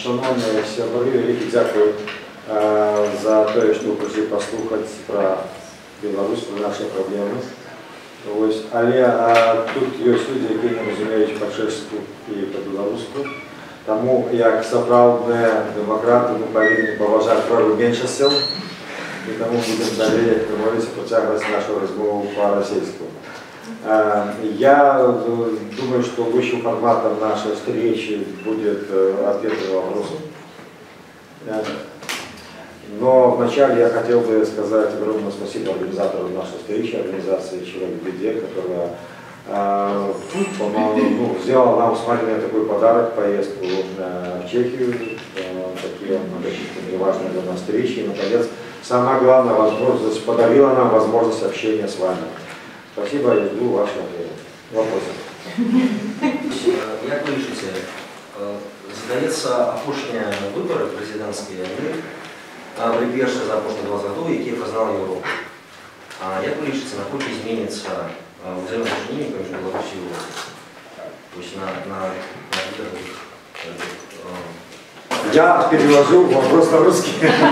Шановні сябри, велике дякую за те, що ви прийшли послухати про Білорусь, про наші проблеми. Ось, але тут є люди, які не розуміють по-чеську і по-білоруську. Тому, як справжні демократи, ми повинні поважати право меншостей, і тому будемо далі протягувати нашу розмову по-російську. Я думаю, что высшим форматом нашей встречи будет ответ на вопросы. Но вначале я хотел бы сказать огромное спасибо организаторам нашей встречи, организации «Человек в беде», которая сделала нам с Мариной такой подарок, поездку в Чехию, такие многочисленные важные для нас встречи. И, наконец, самое главное, возможность, подарила нам возможность общения с вами. Спасибо, я жду вашего вопроса. Як ви лічыце, здаецца, апошнія выбары прэзідэнцкія, былі першыя за апошнія 20 гадоў, якія прызнала Еўропа. Як вы лічыце, наколькі зменіцца ўзаемаадношэнні паміж Беларусі і Еўропай? Я перевожу вопрос на русский.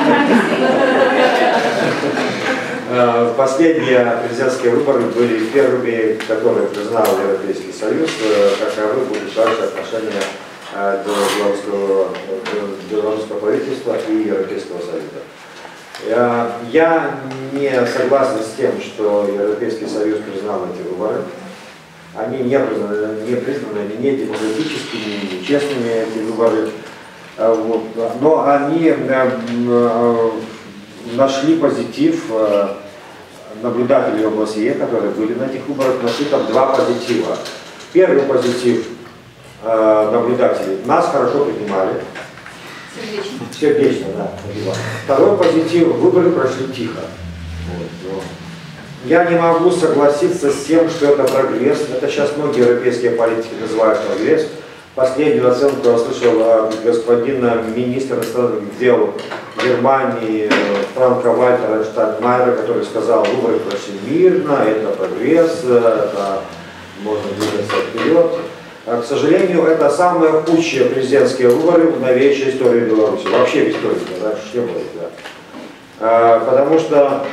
Последние президентские выборы были первыми, которые признал Европейский Союз, каковы будут дальше отношения до белорусского правительства и Европейского Союза. Я не согласен с тем, что Европейский Союз признал эти выборы. Они не признаны ни демократическими, ни честными, эти выборы. Но они нашли позитив. Наблюдатели ОБСЕ, которые были на этих выборах, нашли там два позитива. Первый позитив наблюдателей: нас хорошо принимали. Сердечно, да. Второй позитив: выборы прошли тихо. Я не могу согласиться с тем, что это прогресс. Это сейчас многие европейские политики называют прогресс. Последнюю оценку я слышал от господина министра иностранных дел Германии Франка-Вальтера Штайнмайера, который сказал: выборы прошли мирно, это прогресс, это можно двигаться вперед. К сожалению, это самые худшие президентские выборы в новейшей истории Беларуси. Вообще в истории, раньше не было. Да. Потому что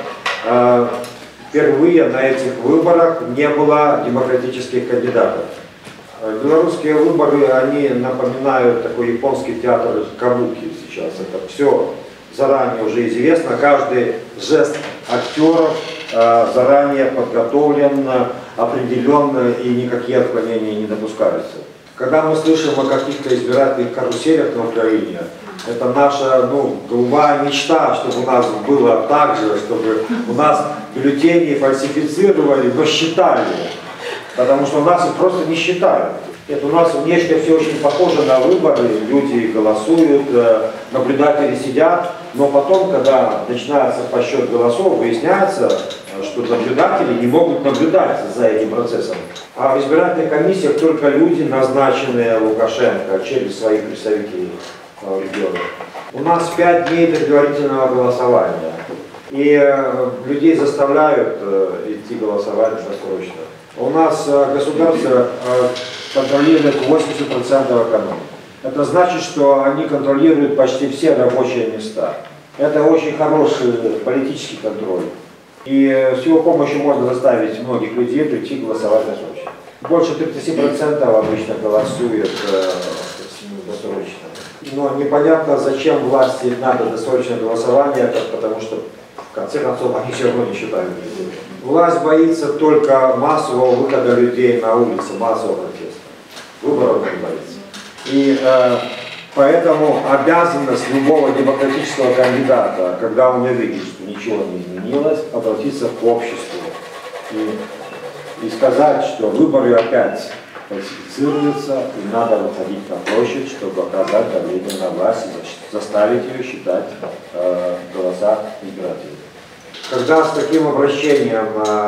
впервые на этих выборах не было демократических кандидатов. Белорусские выборы, они напоминают такой японский театр кабуки сейчас. Это все заранее уже известно, каждый жест актеров заранее подготовлен, определен, и никакие отклонения не допускаются. Когда мы слышим о каких-то избирательных каруселях на Украине, это наша голубая мечта, чтобы у нас было так же, чтобы у нас бюллетени фальсифицировали, но считали. Потому что у нас их просто не считают. Это у нас внешне все очень похоже на выборы, люди голосуют, наблюдатели сидят, но потом, когда начинается подсчет голосов, выясняется, что наблюдатели не могут наблюдать за этим процессом. А в избирательных комиссиях только люди, назначенные Лукашенко через своих представителей в регионах. У нас 5 дней предварительного голосования, и людей заставляют идти голосовать досрочно. У нас государство контролирует 80% экономики. Это значит, что они контролируют почти все рабочие места. Это очень хороший политический контроль. И с его помощью можно заставить многих людей прийти голосовать досрочно. Больше 37% обычно голосуют досрочно. Но непонятно, зачем власти надо досрочное голосование, потому что в конце концов они все равно не считают. Власть боится только массового выхода людей на улицы, массового протеста. Выборов не боится. И поэтому обязанность любого демократического кандидата, когда он увидит, что ничего не изменилось, обратиться к обществу и сказать, что выборы опять фальсифицируются, и надо выходить на площадь, чтобы оказать давление на власть и заставить ее считать голоса избирателей. Когда с таким обращением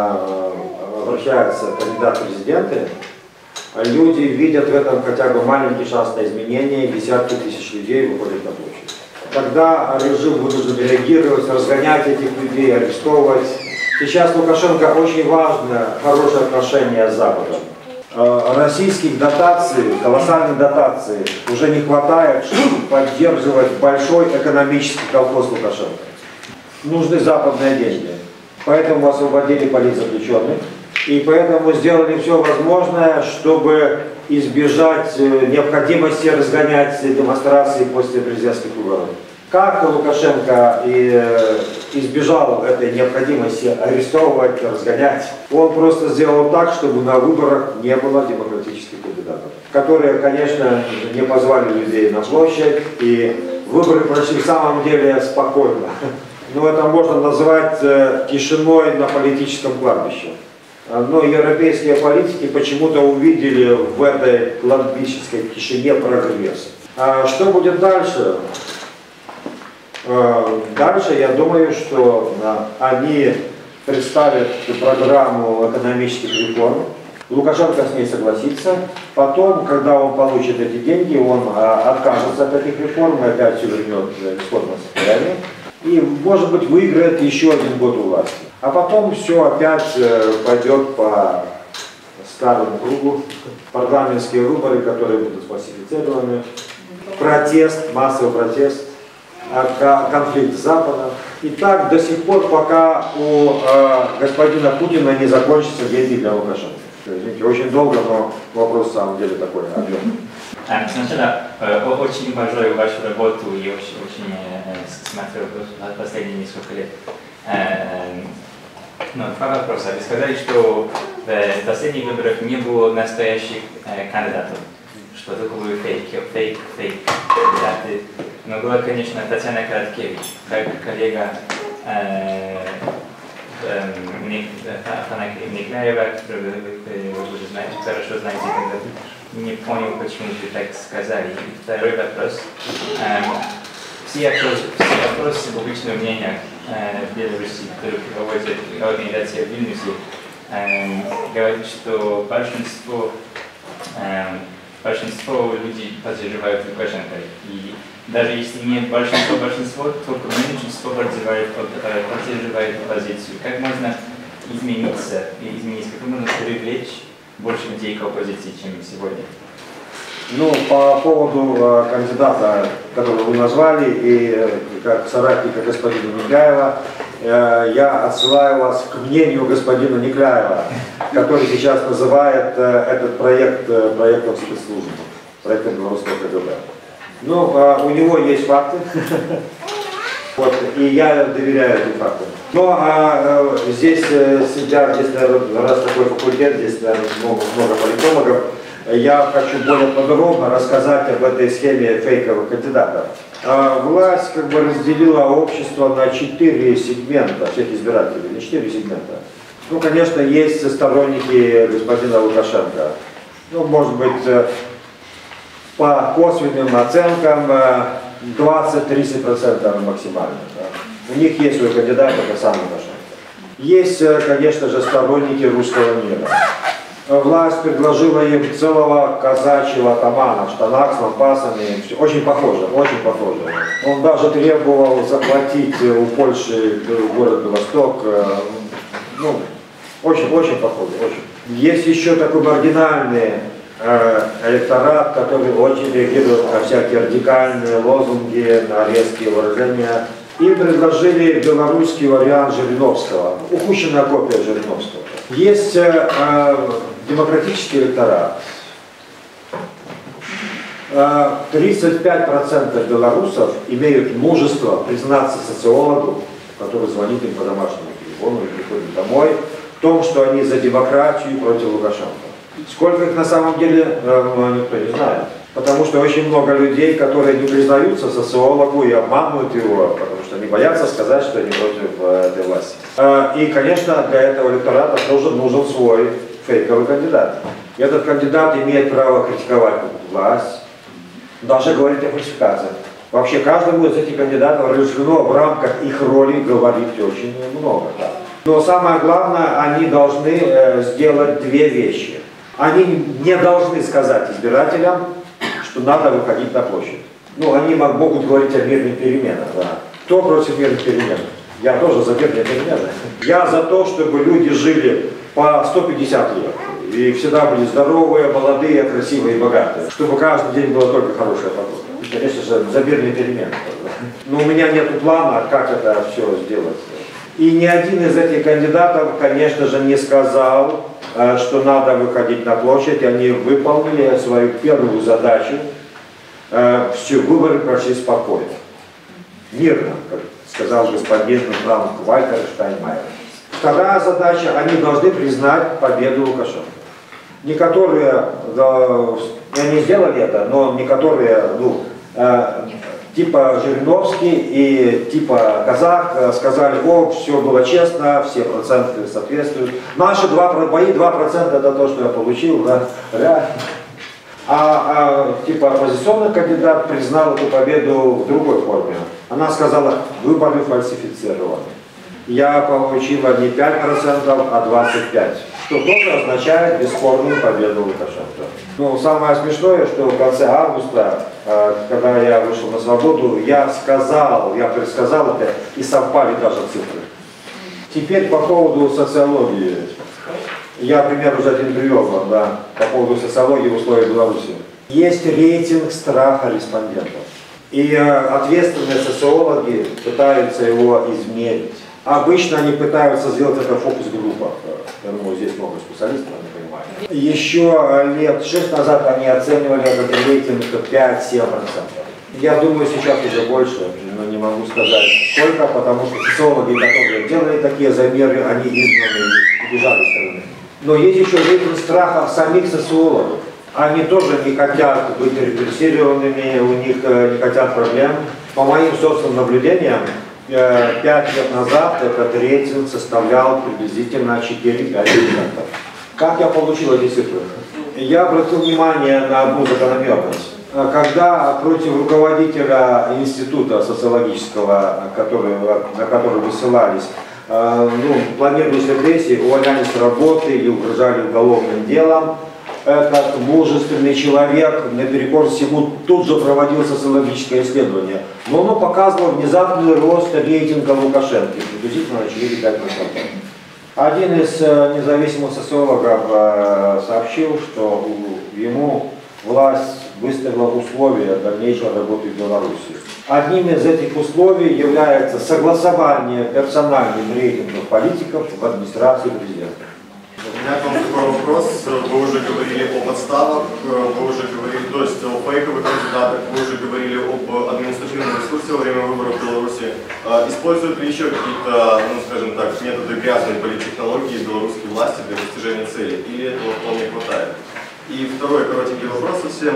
обращаются кандидаты в президенты, люди видят в этом хотя бы маленький шанс на изменение, и десятки тысяч людей выходят на площадь. Когда режим вынужден реагировать, разгонять этих людей, арестовывать. Сейчас Лукашенко очень важно хорошие отношения с Западом. российских дотаций, колоссальных дотаций уже не хватает, чтобы поддерживать большой экономический колхоз Лукашенко. Нужны западные деньги. Поэтому освободили политзаключенных. И поэтому сделали все возможное, чтобы избежать необходимости разгонять демонстрации после президентских выборов. Как Лукашенко избежал этой необходимости арестовывать, разгонять? Он просто сделал так, чтобы на выборах не было демократических кандидатов, которые, конечно, не позвали людей на площадь, и выборы прошли в самом деле спокойно. Но это можно назвать тишиной на политическом кладбище. Но европейские политики почему-то увидели в этой кладбищенской тишине прогресс. А что будет дальше? Дальше, я думаю, что они представят программу экономических реформ. Лукашенко с ней согласится. Потом, когда он получит эти деньги, он откажется от этих реформ и опять все вернет в исходное состояние. И, может быть, выиграет еще один год у власти. А потом все опять пойдет по старому кругу. Парламентские выборы, которые будут фальсифицированы. Протест, массовый протест. Конфликт с Западом. И так до сих пор, пока у господина Путина не закончатся деньги для Лукашенко. Извините, очень долго, но вопрос в самом деле такой объемный. Сначала очень уважаю вашу работу и очень смотрю последние несколько лет. Но два вопроса. Вы сказали, что в последних выборах не было настоящих кандидатов, что только были фейк кандидаты. Но была, конечно, Татьяна Короткевич, как коллега Никляева, которую вы уже хорошо знаете, когда не понял, почему вы так сказали. И второй вопрос. Все опросы публичного мнения в Беларуси, которые проводит организация в Вильнюсе, говорят, что большинство людей поддерживают Лукашенко. И даже если не большинство, только меньшинство поддерживает оппозицию. Как можно изменить, как можно привлечь больше людей к оппозиции, чем сегодня? Ну, по поводу кандидата, которого вы назвали, и как соратника господина Никляева, я отсылаю вас к мнению господина Никляева, который сейчас называет этот проект проектом спецслужб, проектом белорусского КГБ. Ну, у него есть факты, вот, и я доверяю этим фактам. Но здесь сидят, здесь, наверное, раз такой факультет, здесь, наверное, много политологов, я хочу более подробно рассказать об этой схеме фейковых кандидатов. Власть как бы разделила общество на 4 сегмента, всех избирателей, на 4 сегмента. Ну, конечно, есть сторонники господина Лукашенко. Ну, может быть, по косвенным оценкам 20-30% максимально. Да. У них есть свой кандидат, это сам Лукашенко. Есть, конечно же, сторонники русского мира. Власть предложила им целого казачьего атамана в штанах с лампасами. Очень похоже, очень похоже. Он даже требовал захватить у Польши город Восток. Ну, очень похоже, очень. Есть еще такой маргинальный электорат, который очень реагирует на всякие радикальные лозунги, на резкие выражения. Им предложили белорусский вариант Жириновского, упущенная копия Жириновского. Есть демократический электорат. 35% белорусов имеют мужество признаться социологу, который звонит им по домашнему телефону и приходит домой, в том, что они за демократию против Лукашенко. Сколько их на самом деле, никто не знает. Потому что очень много людей, которые не признаются социологу и обманывают его, потому что они боятся сказать, что они против этой власти. И, конечно, для этого электората тоже нужен свой фейковый кандидат. И этот кандидат имеет право критиковать власть, даже говорить о фальсификациях. Вообще, каждому из этих кандидатов разрешено в рамках их роли говорить очень много. Да. Но самое главное, они должны сделать 2 вещи. Они не должны сказать избирателям, что надо выходить на площадь. Ну, они могут говорить о мирных переменах. Да. Кто против мирных перемен? Я тоже за мирные перемены. Я за то, чтобы люди жили по 150 лет. И всегда были здоровые, молодые, красивые и богатые. Чтобы каждый день была только хорошая погода. И, конечно же, забирные перемены. Но у меня нет плана, как это все сделать. И ни один из этих кандидатов, конечно же, не сказал, что надо выходить на площадь. Они выполнили свою первую задачу. Все выборы прошли спокойно. Мирно, как сказал господин Вальтер Штайнмайер. Вторая задача, они должны признать победу Лукашенко. Некоторые, они сделали это, но некоторые, типа Жириновский и типа Казак сказали: о, все было честно, все проценты соответствуют. Наши мои 2% это то, что я получил, да, реально. Типа оппозиционный кандидат признал эту победу в другой форме. Она сказала: выборы фальсифицированы. Я получила не 5%, а 25%. Что тоже означает бесспорную победу Лукашенко. Ну, самое смешное, что в конце августа, когда я вышел на свободу, я предсказал это, и совпали даже цифры. Теперь по поводу социологии. Я пример уже один привел вам, да, по поводу социологии в условиях Беларуси. Есть рейтинг страха респондентов. И ответственные социологи пытаются его измерить. Обычно они пытаются сделать это в фокус-группах. Я думаю, здесь много специалистов, они понимают. Еще лет 6 назад они оценивали этот рейтинг 5-7%. Я думаю, сейчас уже больше, но не могу сказать сколько, потому что социологи, которые делали такие замеры, они изгнаны и бежали из страны. Но есть еще рейтинг страха самих социологов. Они тоже не хотят быть репрессированными, у них не хотят проблем. По моим собственным наблюдениям, 5 лет назад этот рейтинг составлял приблизительно 4-5%. Как я получил эти цифры? Я обратил внимание на одну закономерность. Когда против руководителя института социологического, на который высылались, планировались репрессии, увольнялись с работы или угрожали уголовным делом, этот мужественный человек, наперекор всему, тут же проводил социологическое исследование. Но оно показывало внезапный рост рейтинга Лукашенко, приблизительно на 4-5%. Один из независимых социологов сообщил, что ему власть выставила условия дальнейшей работы в Беларуси. Одним из этих условий является согласование персональных рейтингов политиков в администрации президента. У меня к вам такой вопрос. Вы уже говорили о подставах, вы уже говорили, то есть о фейковых кандидатах, вы уже говорили об административном ресурсе во время выборов в Беларуси. Используют ли еще какие-то, скажем так, методы грязной политтехнологии белорусской власти для достижения цели, или этого вполне хватает? И второй коротенький вопрос совсем.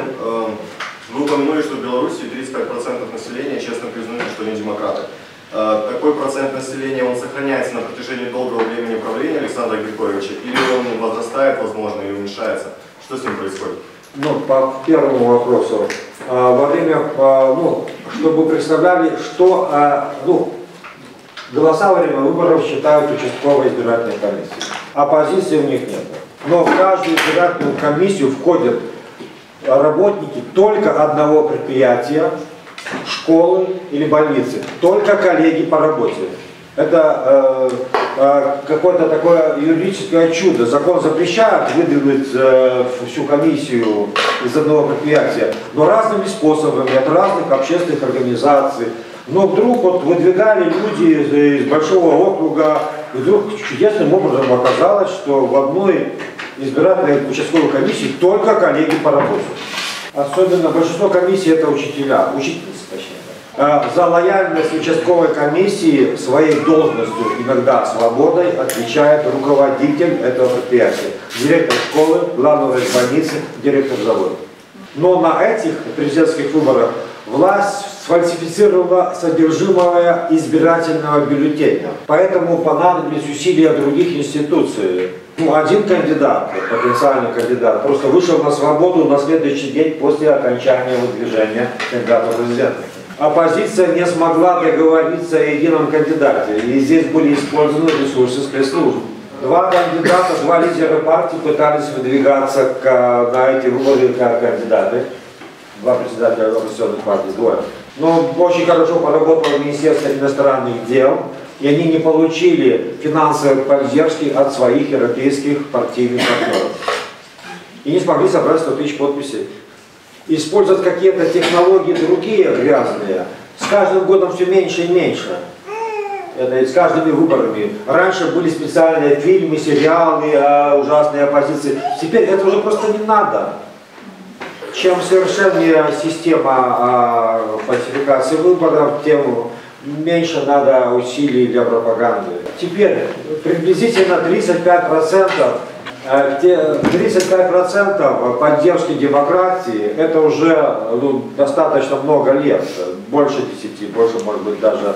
Вы упомянули, что в Беларуси 35% населения честно признают, что они демократы. Такой процент населения, он сохраняется на протяжении долгого времени правления Александра Григорьевича, или он возрастает, возможно, или уменьшается? Что с ним происходит? По первому вопросу. Во время, чтобы вы представляли, что голоса во время выборов считают участковой избирательной комиссией. Оппозиции у них нет. Но в каждую избирательную комиссию входят работники только одного предприятия, школы или больницы, только коллеги по работе. Это какое-то такое юридическое чудо. Закон запрещает выдвинуть всю комиссию из одного предприятия, но разными способами, от разных общественных организаций. Но вдруг выдвигали люди из большого округа, и вдруг чудесным образом оказалось, что в одной избирательной участковой комиссии только коллеги по работе. Особенно большинство комиссий это учителя, учительницы точнее. За лояльность участковой комиссии своей должностью, иногда свободой, отвечает руководитель этого предприятия. Директор школы, главный врач больницы, директор завода. Но на этих президентских выборах власть сфальсифицировала содержимое избирательного бюллетеня. Поэтому понадобились усилия других институций. Один кандидат, потенциальный кандидат, просто вышел на свободу на следующий день после окончания выдвижения кандидата в президенты. Оппозиция не смогла договориться о едином кандидате, и здесь были использованы ресурсы спецслужб. 2 кандидата, 2 лидера партии пытались выдвигаться на эти выборы как кандидаты. 2 председателя оппозиционных партий, 2. Но очень хорошо поработало Министерство иностранных дел. и они не получили финансовой поддержки от своих европейских партийных партнеров. И не смогли собрать 100 тысяч подписей. Использовать какие-то технологии другие грязные с каждым годом все меньше и меньше. Это и с каждыми выборами. Раньше были специальные фильмы, сериалы о ужасной оппозиции. Теперь это уже просто не надо. Чем совершеннее система фальсификации выборов, тем меньше надо усилий для пропаганды. Теперь приблизительно 35% поддержки демократии, это уже достаточно много лет, больше 10, больше, может быть, даже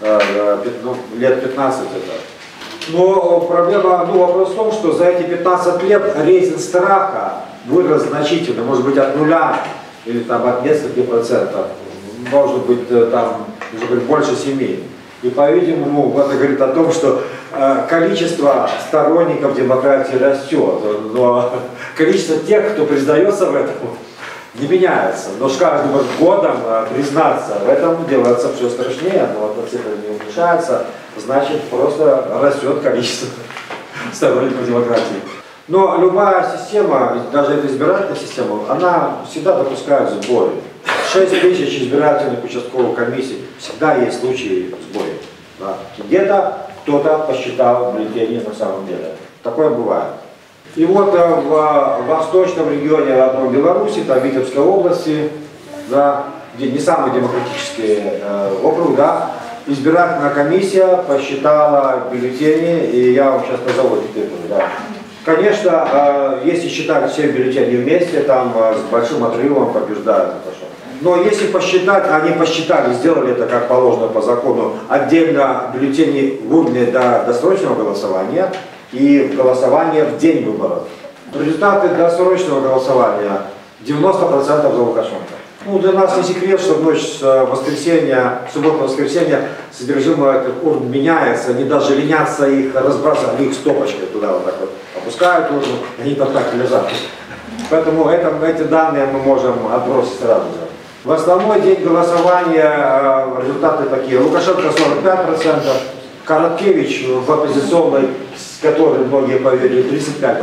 лет 15 это. Но проблема, вопрос в том, что за эти 15 лет рейтинг страха вырос значительно, может быть, от 0 или там от нескольких процентов, может быть, там уже больше 7. И, по-видимому, это говорит о том, что количество сторонников демократии растет, но количество тех, кто признается в этом, не меняется. Но с каждым годом признаться в этом делается все страшнее, но эта цифра не уменьшается, значит, просто растет количество сторонников демократии. Но любая система, даже эта избирательная система, она всегда допускает сбои. 6 тысяч избирательных участковых комиссий, всегда есть случаи сбоя. Да. Где-то кто-то посчитал бюллетени на самом деле. Такое бывает. И вот в восточном регионе родной Беларуси, там Витебской области, да, где не самый демократический округ, да, избирательная комиссия посчитала бюллетени, и я вам сейчас назову эти цифры. Да. Конечно, если считать все бюллетени вместе, там с большим отрывом побеждают. Но если посчитать, они посчитали, сделали это как положено по закону, отдельно бюллетени в урне до досрочного голосования и голосование в день выборов. Результаты досрочного голосования 90% за Лукашенко. Для нас не секрет, что в ночь с воскресенья, суббота-воскресенье содержимое этих урн меняется, они даже ленятся их разбрасывать, они их стопочкой туда вот так вот опускают урну, они там так лежат. Поэтому эти данные мы можем отбросить сразу же. В основной день голосования результаты такие. Лукашенко 45%, Короткевич в оппозиционной, с которой многие поверили, 35%.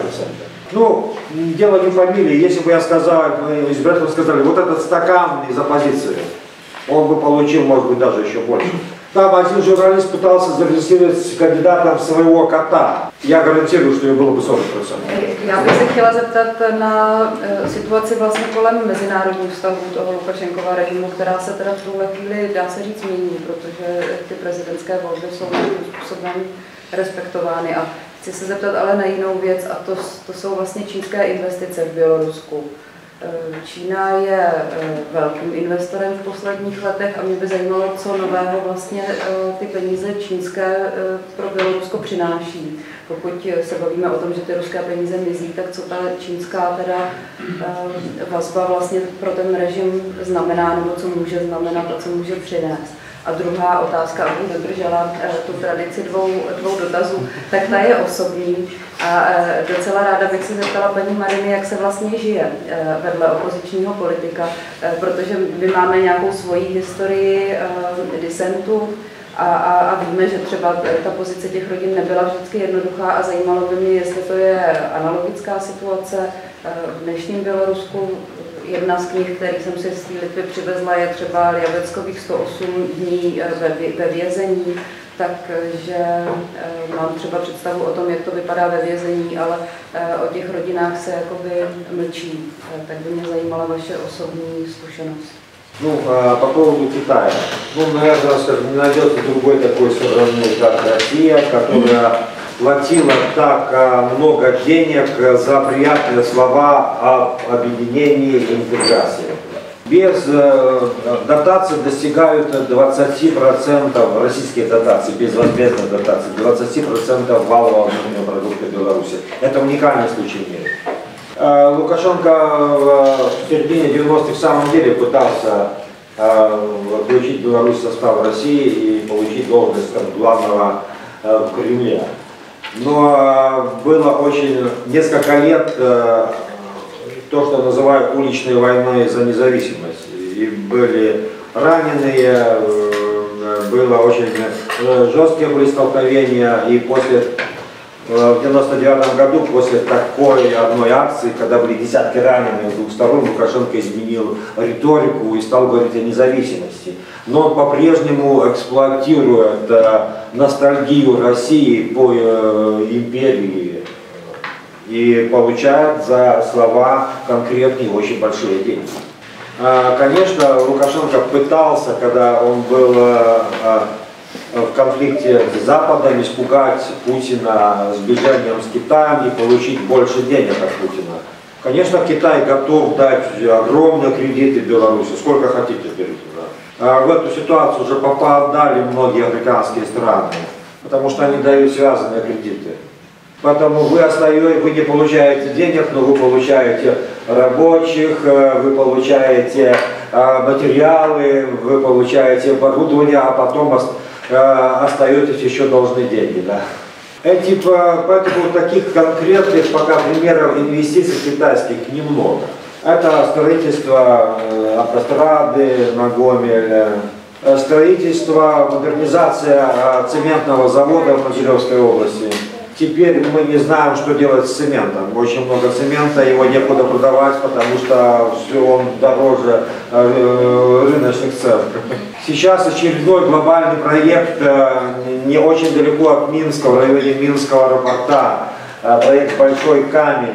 Дело не в фамилии. Если бы я сказал, мы избирателям сказали, вот этот стакан из оппозиции, он бы получил, может быть, даже еще больше. Там один журналист пытался зарегистрировать кандидатом своего кота. Я гарантирую, что ему было бы 40%. Já bych se chtěla zeptat na situaci vlastně kolem mezinárodních vztahů toho Lukašenkova režimu, která se teda v tuhle chvíli, dá se říct, mění, protože ty prezidentské volby jsou nějakým způsobem respektovány. A chci se zeptat ale na jinou věc, a to jsou vlastně čínské investice v Bělorusku. Čína je velkým investorem v posledních letech a mě by zajímalo, co nového vlastně ty peníze čínské pro Bělorusko přináší. Pokud se bavíme o tom, že ty ruské peníze mizí, tak co ta čínská teda vazba vlastně pro ten režim znamená, nebo co může znamenat a co může přinést. A druhá otázka, abych dodržela tu tradici dvou dotazů, tak ta je osobní. A docela ráda bych se zeptala paní Mariny, jak se vlastně žije vedle opozičního politika, protože my máme nějakou svoji historii disentu a víme, že třeba ta pozice těch rodin nebyla vždycky jednoduchá a zajímalo by mě, jestli to je analogická situace v dnešním Bělorusku. Jedna z knih, který jsem si z té Litvy přivezla, je třeba Ljaveckových 108 dní ve vězení, takže mám třeba představu o tom, jak to vypadá ve vězení, ale o těch rodinách se jakoby mlčí. Tak by mě zajímala vaše osobní zkušenost. По поводу Китая. Наверное, скажем, не найдется другой такой страны, как Россия, которая платила так много денег за приятные слова об объединении и интеграции. Без дотаций достигают 20%, российские дотации, безвозмездных дотаций, 20% валового внутреннего продукта Беларуси. Это уникальный случай в мире. Лукашенко в середине 90-х в самом деле пытался включить Беларусь в состав России и получить должность главного в Кремле. Но было очень несколько лет то, что называют уличной войной за независимость. И были раненые, было очень жесткие были столкновения, и в 99 году, после такой одной акции, когда были десятки раненых с двух сторон, Лукашенко изменил риторику и стал говорить о независимости. Но он по-прежнему эксплуатирует ностальгию России по империи и получает за слова конкретные очень большие деньги. Конечно, Лукашенко пытался, когда он был в конфликте с Западом, испугать Путина сближением с Китаем и получить больше денег от Путина. Конечно, Китай готов дать огромные кредиты Беларуси, сколько хотите берите. Да. В эту ситуацию уже попадали многие африканские страны, потому что они дают связанные кредиты. Поэтому вы не получаете денег, но вы получаете рабочих, вы получаете материалы, вы получаете оборудование, а потом остаетесь еще должны деньги. Да. Поэтому таких конкретных пока примеров инвестиций китайских немного. Это строительство автострады на Гомеле, строительство, модернизация цементного завода в Могилевской области. Теперь мы не знаем, что делать с цементом. Очень много цемента, его некуда продавать, потому что он дороже рыночных цен. Сейчас очередной глобальный проект не очень далеко от Минска, в районе Минского аэропорта. Проект «Большой камень»,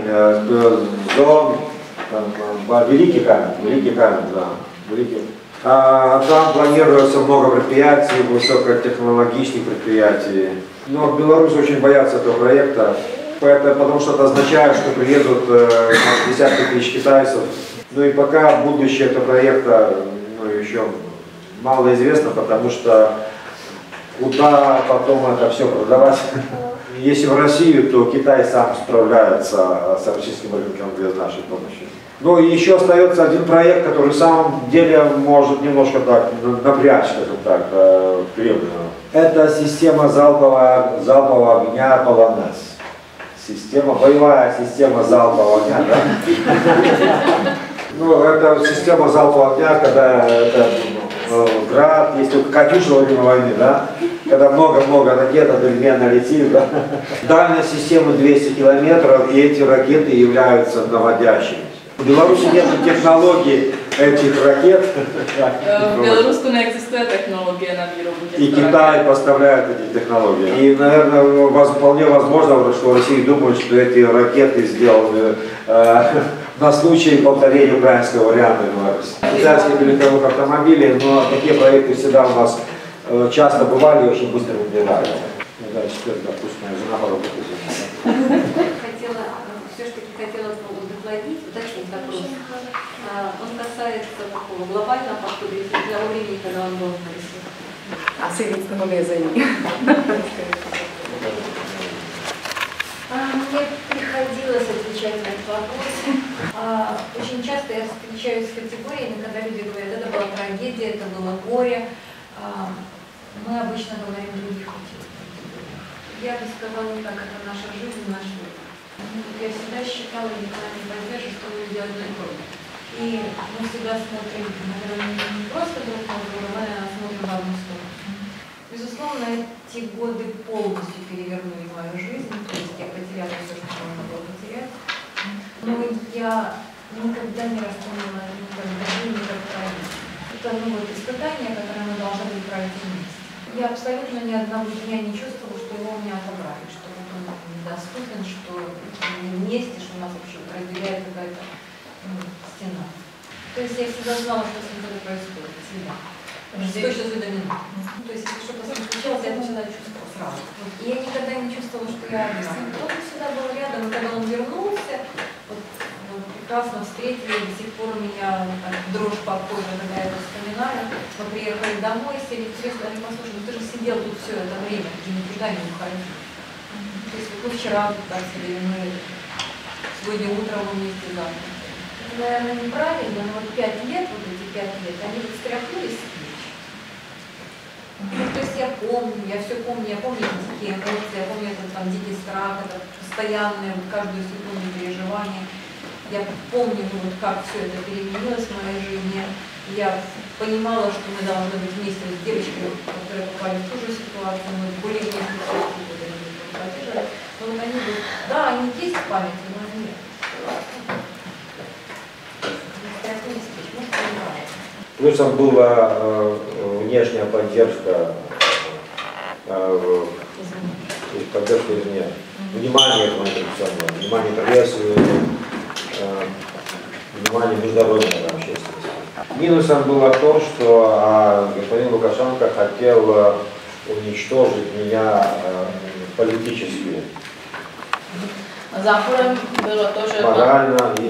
Великий камень, да. Там планируется много предприятий, высокотехнологичных предприятий. Но белорусы очень боятся этого проекта, потому что это означает, что приедут десятки тысяч китайцев. Ну и пока будущее этого проекта еще мало известно, потому что куда потом это все продавать. Если в Россию, то Китай сам справляется с российским рынком без нашей помощи. Ну и еще остается один проект, который в самом деле может немножко так напрячь, скажем так, Кремль. Это система залпового огня «Полонез». Боевая система залпового огня, да? Ну, это система залпового огня, когда это град, есть только «Катюша» во время войны, да? Когда много-много ракет одновременно летит, да? Дальность системы 200 километров, и эти ракеты являются наводящими. В Беларуси нет технологий этих ракет. В Беларуску не экзистует технология на výrobu těchto И Китай поставляет эти технологии. И, наверное, вполне возможно, что в России думают, что эти ракеты сделаны на случай повторения украинского варианта в Беларуси. Китайские легковых автомобилей, но такие проекты всегда у нас часто бывали и очень быстро выбирали. Да, теперь, допустим, жена поработает. Все-таки хотела уточнить вопрос. Он касается такого глобального подхода для того времени, когда он был в России. Asi víc toho vězení. Мне приходилось отвечать на этот вопрос. Очень часто я встречаюсь с категориями, когда люди говорят, это была трагедия, это было горе. Мы обычно говорим других категорий. Я бы сказала не так, это наша жизнь, наш мир. Я всегда считала, и никогда не поддерживаю, что мы люди одной крови. И мы всегда смотрим, наверное, не просто друг на друга, мы смотрим в одну сторону. Безусловно, эти годы полностью перевернули мою жизнь, то есть я потеряла все, что можно было потерять. Но я никогда не расценила никогда. Это испытание, которое мы должны были пройти вместе. Я абсолютно ни одного дня не чувствовала, что его у меня отобрали, что он недоступен, что мы вместе, что нас вообще разделяет какая-то стена. То есть я всегда знала, что с ним происходит, всегда. Точно за минуту. То есть если что-то с ним случалось, я это всегда чувствовала сразу. И я никогда не чувствовала, что я одна. Он всегда был рядом, и когда он вернулся, прекрасно встретили, до сих пор у меня дрожь по коже, когда я это вспоминаю. Мы приехали домой, сели в кресло, они послушали, ты же сидел тут все это время, ты никуда не уходил. То есть вот мы вчера так сидели, мы сегодня утром вместе завтра. Это, наверное, неправильно, но вот 5 лет, вот эти 5 лет, они вот стряхнулись с плеч. То есть я все помню, я помню эти дикие эмоции, я помню этот там дикий страх, это постоянное, вот каждую секунду переживание. Я помню, вот как все это переменилось в моей жизни. Я понимала, что мы должны быть вместе с девочками, которые попали в ту же ситуацию, мы были вместе с ними, но они будут, да, они есть в памяти, но они нет. Плюсом была внешняя поддержка, поддержка извне. Внимание к моим внимание прессы, внимание международной общественности. Минусом было то, что господин Лукашенко хотел уничтожить меня политически. Záporem bylo to, že морально и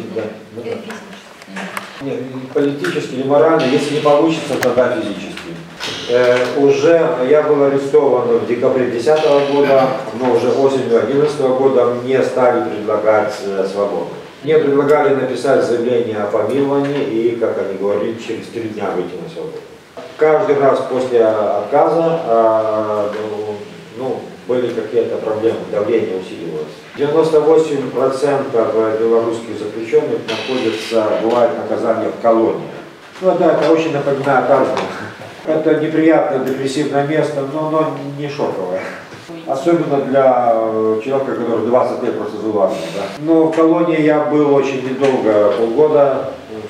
нет, политически и морально, если не получится, тогда физически. Уже я был арестован в декабре 2010 года, но уже осенью 2011 года мне стали предлагать свободу. Мне предлагали написать заявление о помиловании и, как они говорили, через 3 дня выйти на свободу. Каждый раз после отказа были какие-то проблемы, давление усиливалось. 98% белорусских заключенных находятся, бывает наказание в колонии. Это очень напоминает армию. Это неприятное депрессивное место, но оно не шоковое. Особенно для человека, который 20 лет просто жил в армии. Да. Но в колонии я был очень недолго, полгода,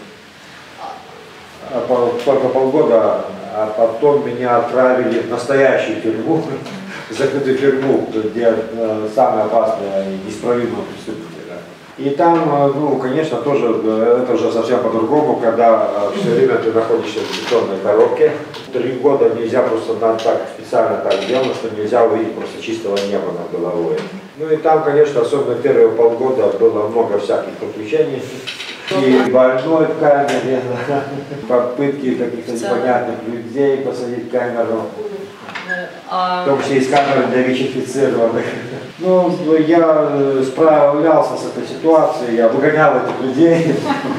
только полгода, а потом меня отправили в настоящую тюрьму, закрытую тюрьму, где самые опасные и неисправимые преступники. И там, конечно, тоже это уже совсем по-другому, когда все время ты находишься в бетонной коробке. 3 года нельзя просто так специально так сделано, что нельзя увидеть просто чистого неба над головой. И там, конечно, особенно первые полгода было много всяких приключений. И больной в камере, попытки каких-то непонятных людей посадить в камеру. В том числе из камеры для ВИЧ-инфицированных. Я справлялся с этой ситуацией, я выгонял этих людей.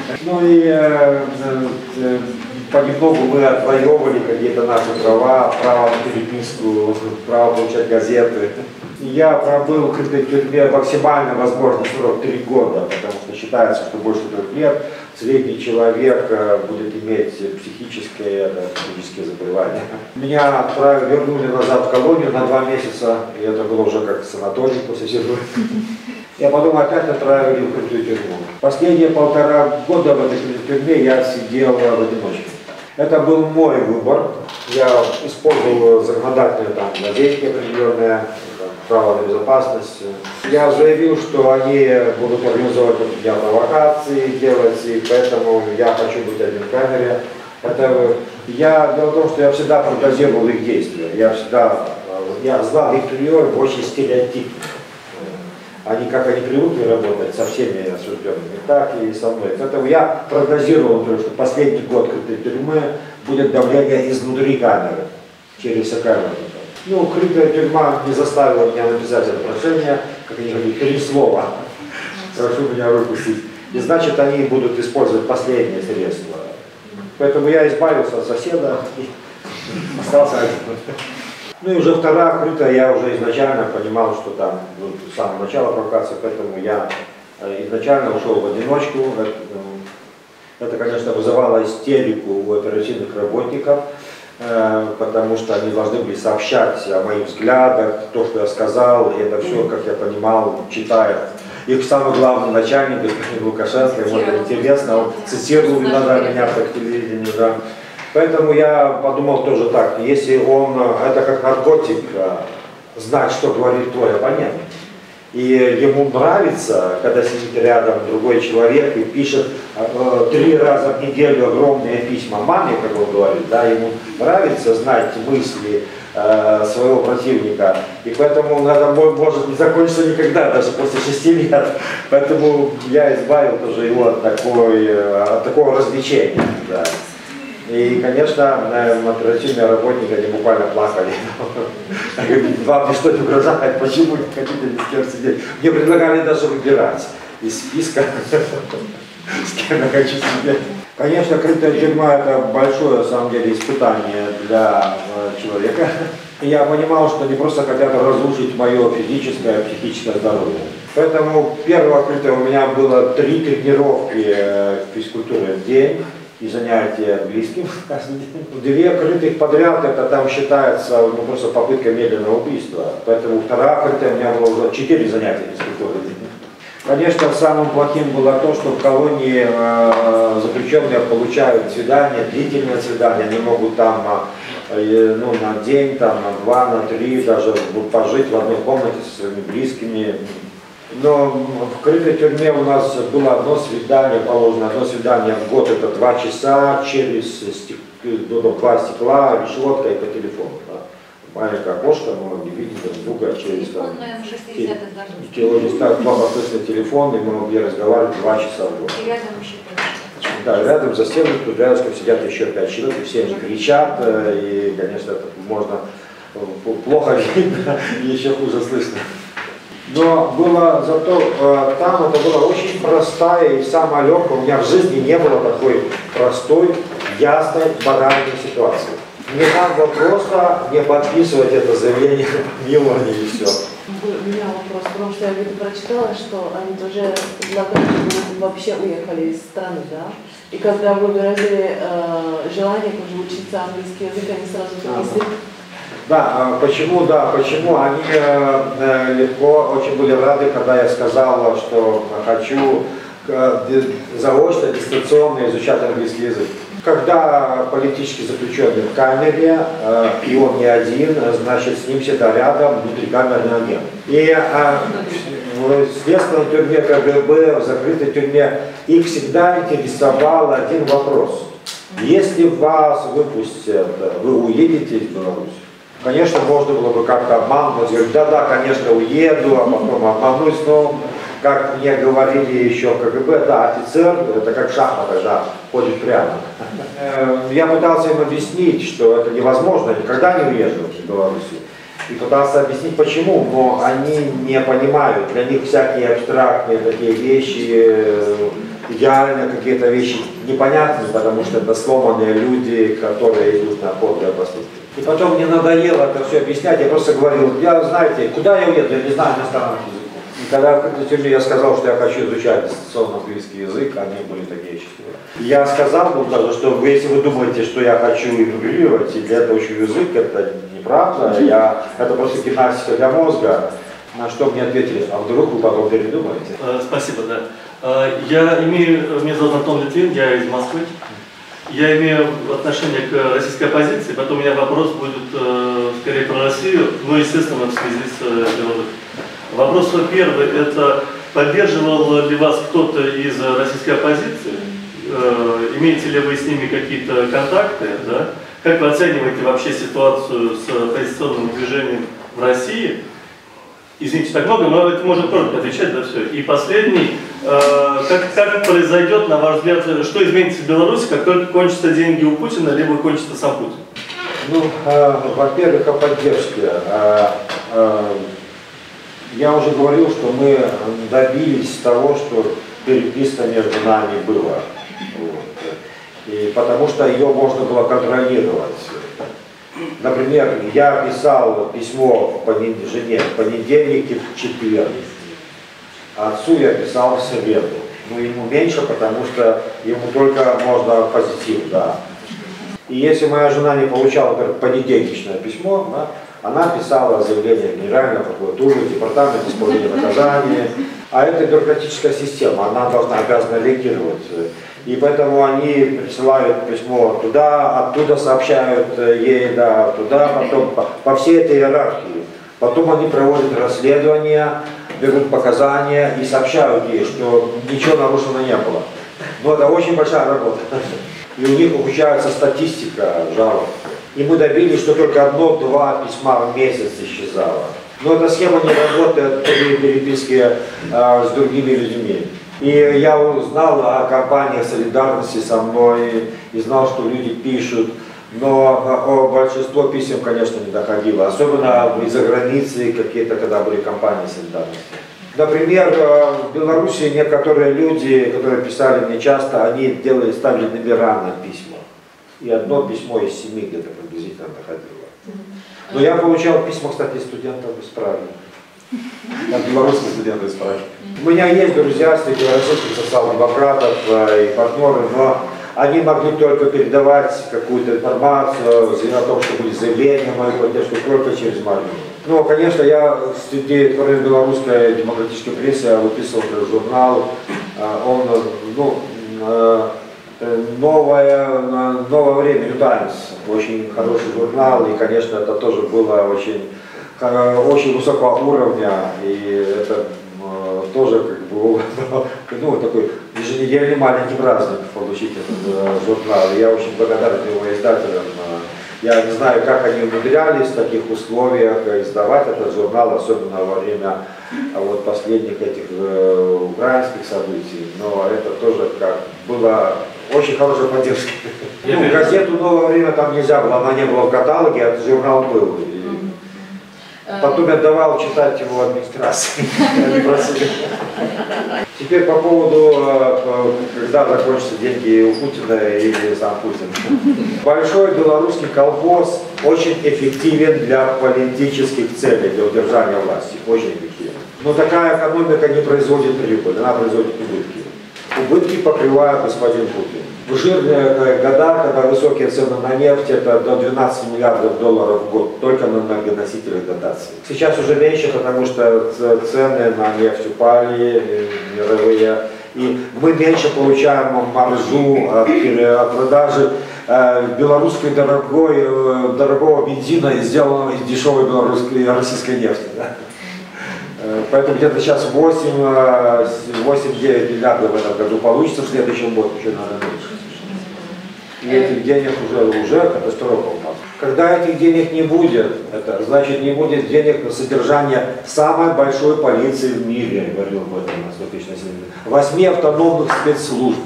Понемногу мы отвоевывали какие-то наши права, право на переписку, право получать газеты. Я пробыл в укрытой тюрьме максимально возможный срок 3 года, потому что считается, что больше 3 лет средний человек будет иметь психические, физические заболевания. Меня вернули назад в колонию на 2 месяца, и это было уже как санаторий после всего. И потом опять отправили в укрытую тюрьму. Последние 1,5 года в этой тюрьме я сидел в одиночке. Это был мой выбор. Я использовал законодательные лазейки определенные, право на безопасность. Я заявил, что они будут организовывать против меня провокации, делать, и поэтому я хочу быть один в камере. Дело в том, что я всегда прогнозировал их действия. Я знал их прием очень стереотипно. Как они привыкли работать со всеми осужденными, так и со мной. Поэтому я прогнозировал, что последний год крытой тюрьмы будет давление изнутри камеры, через камеру. Крытая тюрьма не заставила меня написать это прошение, как они говорят, 3 слова. Прошу меня выпустить. И значит, они будут использовать последние средства. Поэтому я избавился от соседа и остался один. И уже вторая крытая, я уже изначально понимал, что там с самого начала провокации, поэтому я изначально ушел в одиночку. Это, конечно, вызывало истерику у оперативных работников, потому что они должны были сообщать о моих взглядах, то, что я сказал, и это все, как я понимал, читая. Их самый главный начальник, господин Лукашенко, ему это интересно, он цитировал иногда меня по телевидению, да. Поэтому я подумал тоже так, если это как наркотик, знать, что говорит твой оппонент. И ему нравится, когда сидит рядом другой человек и пишет 3 раза в неделю огромные письма маме, как он говорит, да, ему нравится знать мысли своего противника. И поэтому это может не закончиться никогда, даже после 6 лет. Поэтому я избавил тоже его от такого развлечения. Да. И, конечно, оперативные работники, они буквально плакали. Вам ничто не угрожает, почему не хотите ни с кем сидеть? Мне предлагали даже выбирать из списка, с кем я хочу сидеть. Конечно, крытая тюрьма – это большое, на самом деле, испытание для человека. И я понимал, что они просто хотят разрушить мое физическое и психическое здоровье. Поэтому первое крытое у меня было 3 тренировки физкультуры в день. и занятия английским каждый день. 2 крытых подряд, это там считается просто попытка медленного убийства. Поэтому 2-я крытая у меня было уже 4 занятия физкультуры. Конечно, самым плохим было то, что в колонии заключенные получают свидания, длительные свидания, они могут там на день, там, на 2, на 3 даже пожить в одной комнате со своими близкими. Но в крытой тюрьме у нас было одно свидание, положено одно свидание в год, это 2 часа через 2 стекла, решетка и по телефону. Да. Маленькое окошко, мы могли видеть друг друга через плохопресный телефон, и мы могли разговаривать 2 часа в год. И рядом еще 5 человек. Да, рядом за стеной, тут рядом сидят еще 5 человек, и все они кричат, и, конечно, это можно плохо видно, и еще хуже слышно. Но было зато там это была очень простая и самая легкая. У меня в жизни не было такой простой, ясной, банальной ситуации. Мне надо было просто не подписывать это заявление милования и все. У меня вопрос, потому что я где-то прочитала, что они тоже предлагали, чтобы вы вообще уехали из страны, да? И когда вы выразили желание тоже учиться английский язык, они сразу согласились. Да, почему они легко очень были рады, когда я сказал, что хочу заочно, дистанционно изучать английский язык. Когда политический заключенный в камере, и он не один, значит, с ним всегда рядом внутрикамерный агент. И в следственной тюрьме КГБ, в закрытой тюрьме, их всегда интересовал один вопрос. Если вас выпустят, вы уедете из Беларуси? Конечно, можно было бы как-то обманывать, говорить, да, конечно, уеду, а потом обманусь, но, как мне говорили еще в КГБ, да, офицер, это как шахматы, да, ходит прямо. Я пытался им объяснить, что это невозможно, никогда не уеду из Беларуси. И пытался объяснить, почему, но они не понимают, для них всякие абстрактные такие вещи, идеально какие-то вещи непонятны, потому что это сломанные люди, которые идут на подлые поступки. И потом мне надоело это все объяснять, я просто говорил, знаете, куда я уеду, я не знаю иностранных языков. И когда в тюрьме я сказал, что я хочу изучать дистанционно английский язык, они были такие счастливые. Я сказал даже, что если вы думаете, что я хочу эмигрировать, и для этого учу язык, это неправда, это просто гимнастика для мозга. На что мне ответили, а вдруг вы потом передумаете? Спасибо, да. Меня зовут Антон Литвин, я из Москвы. Я имею отношение к российской оппозиции, поэтому у меня вопрос будет скорее про Россию, но, естественно, в связи с Беларусью. Вопрос первый, это поддерживал ли вас кто-то из российской оппозиции? Имеете ли вы с ними какие-то контакты? Да? Как вы оцениваете вообще ситуацию с оппозиционным движением в России? Извините, так много, но это можно коротко отвечать, да, все. И последний, как произойдет, на ваш взгляд, что изменится в Беларуси, как только кончатся деньги у Путина, либо кончится сам Путин? Ну, во-первых, о поддержке. Я уже говорил, что мы добились того, что переписка между нами была. Вот. И потому что ее можно было контролировать. Например, я писал письмо жене в понедельник и в четверг. Отцу я писал в среду. Ну, ему меньше, потому что ему только можно позитив, да. И если моя жена не получала, например, понедельничное письмо, да, она писала заявление в Генеральную прокуратуру, Департамент исполнения наказания. А это бюрократическая система, она обязана реагировать. И поэтому они присылают письмо туда, оттуда сообщают ей, да, туда, потом по всей этой иерархии. Потом они проводят расследование, берут показания и сообщают ей, что ничего нарушено не было. Но это очень большая работа. И у них ухудшается статистика жалоб. И мы добились, что только 1-2 письма в месяц исчезало. Но эта схема не работает при переписке с другими людьми. И я узнал о компаниях солидарности со мной, и знал, что люди пишут, но большинство писем, конечно, не доходило. Особенно из-за границы какие-то, когда были компании солидарности. Например, в Беларуси некоторые люди, которые писали мне часто, они ставили номера на письма. И одно письмо из 7 где-то приблизительно доходило. Но я получал письма, кстати, студентов из Праги. От белорусских студентов из Праги. У меня есть друзья среди российских социал-демократов и партнеры, но Они могли только передавать какую-то информацию о том, что будет заявление мою поддержку только через Мармию. Ну, конечно, я среди белорусской демократической прессы выписывал журнал, он, ну, новое время, New Times, очень хороший журнал, и, конечно, это тоже было очень высокого уровня, и это тоже как бы, ну, такой еженедельный маленький праздник получить этот журнал. Я очень благодарен его издателям. Я не знаю, как они умудрялись в таких условиях издавать этот журнал, особенно во время вот последних этих украинских событий. Но это тоже как была очень хорошая поддержка. Ну, газету «Новое время» там нельзя было, она не была в каталоге, а этот журнал был. Потом я давал читать его администрации. Теперь по поводу, когда закончатся деньги у Путина или сам Путин. Большой белорусский колхоз очень эффективен для политических целей, для удержания власти. Очень эффективен. Но такая экономика не производит прибыль, она производит убытки. Убытки покрывает господин Путин. В жирные года, когда высокие цены на нефть, это до 12 миллиардов долларов в год, только на энергоносителях дотаций. Сейчас уже меньше, потому что цены на нефть упали, мировые, и мы меньше получаем маржу от продажи дорогого бензина, сделанного из дешевой российской нефти. Да? Поэтому где-то сейчас 8-9 миллиардов в этом году получится, в следующем году еще надо меньше. И этих денег уже катастрофа упала. Когда этих денег не будет, это значит не будет денег на содержание самой большой полиции в мире, говорил об этом на 100 тысяч населения, 8 автономных спецслужб,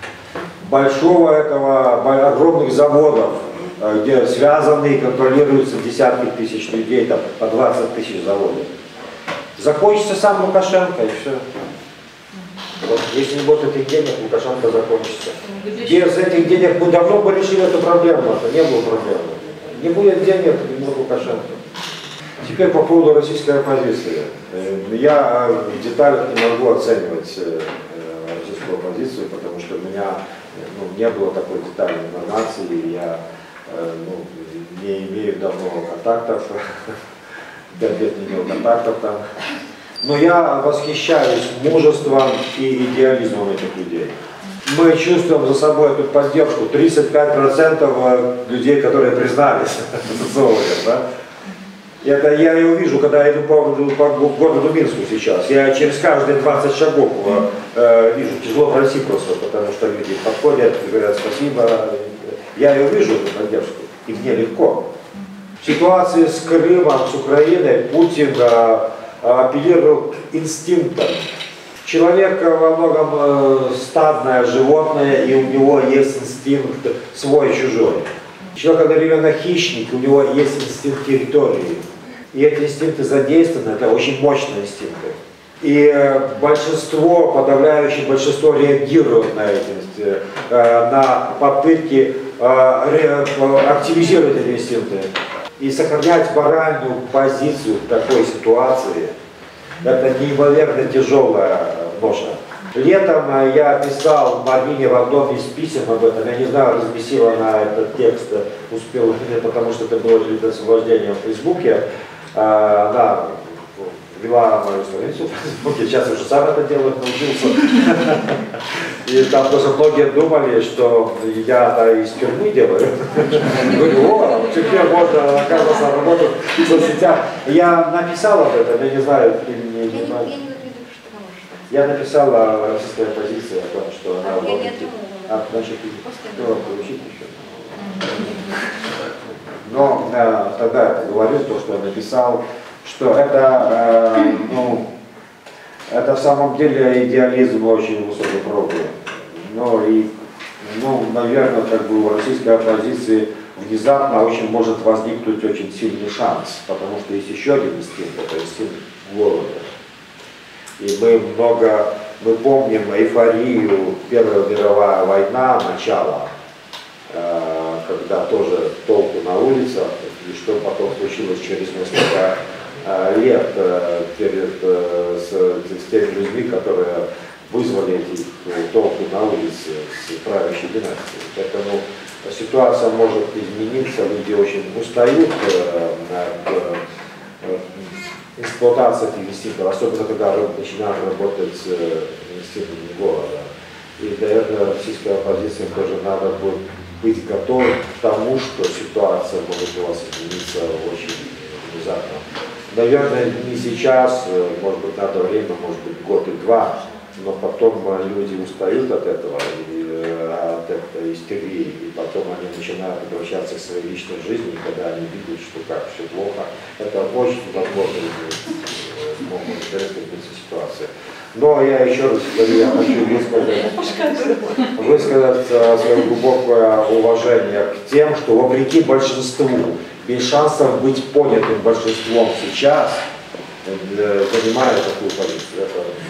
огромных заводов, где связаны и контролируются десятки тысяч людей, там, по 20 тысяч заводов. Закончится сам Лукашенко, и все. Вот, если не будет этих денег, Лукашенко закончится. Без этих денег мы давно бы решили эту проблему, это не было проблемы. Не будет денег, не будет Лукашенко. Теперь по поводу российской оппозиции. Я в деталях не могу оценивать российскую оппозицию, потому что у меня не было такой детальной информации, и я не имею давно контактов. 5 лет не имел контактов там. Но я восхищаюсь мужеством и идеализмом этих людей. Мы чувствуем за собой эту поддержку. 35% людей, которые признались социологов. Да? Это я и увижу, когда я иду по городу Минску сейчас. Я через каждые 20 шагов вижу. Тяжело пройти просто, потому что люди подходят и говорят спасибо. Я и увижу эту поддержку. И мне легко. В ситуации с Крымом, с Украиной Путин апеллировал к инстинктам. Человек во многом стадное животное, и у него есть инстинкт свой-чужой. Человек одновременно хищник, у него есть инстинкт территории. И эти инстинкты задействованы, это очень мощные инстинкты. И большинство, подавляющее большинство реагирует на эти, на попытки активизировать эти инстинкты. И сохранять моральную позицию в такой ситуации, это неимоверно тяжелая ноша. Летом я писал Марине в одном из писем об этом, я не знаю, разместила она этот текст, успела или нет, потому что это было перед освобождением в Фейсбуке. Она вела мою страницу в Фейсбуке, сейчас уже сам это делать научился. И там тоже многие думали, что я из тюрьмы делаю. Говорю, о, теперь можно, оказывается, работать в соцсетях. Я написал об этом, я не знаю, не знаю. Я написал о российской оппозиции, о том, что она работает. Значит, получить еще. Но тогда я говорил то, что я написал, что это, это в самом деле идеализм очень высокой пробы. Наверное, как бы у российской оппозиции внезапно очень может возникнуть очень сильный шанс, потому что есть еще один инстинкт, это инстинкт голода. И мы помним эйфорию Первая мировая война, начало, когда тоже толку на улицах, и что потом случилось через несколько лет с теми людьми, которые вызвали эти толпы на улице с правящей династией. Поэтому ситуация может измениться, люди очень устают от эксплуатации этих инстинктов, особенно когда начинают работать с инстинктами голода. И, наверное, российская оппозиция тоже надо будет быть готовым к тому, что ситуация может у вас измениться очень внезапно. Наверное, не сейчас, может быть, надо время, может быть, год и два, но потом люди устают от этого, от этой истерии, и потом они начинают обращаться к своей личной жизни, и когда они видят, что как все плохо, это очень возможно могут быть ситуация. Но я еще раз говорю, я хочу высказать свое глубокое уважение к тем, что вопреки большинству, без шансов быть понятым большинством сейчас, занимают такую позицию. Это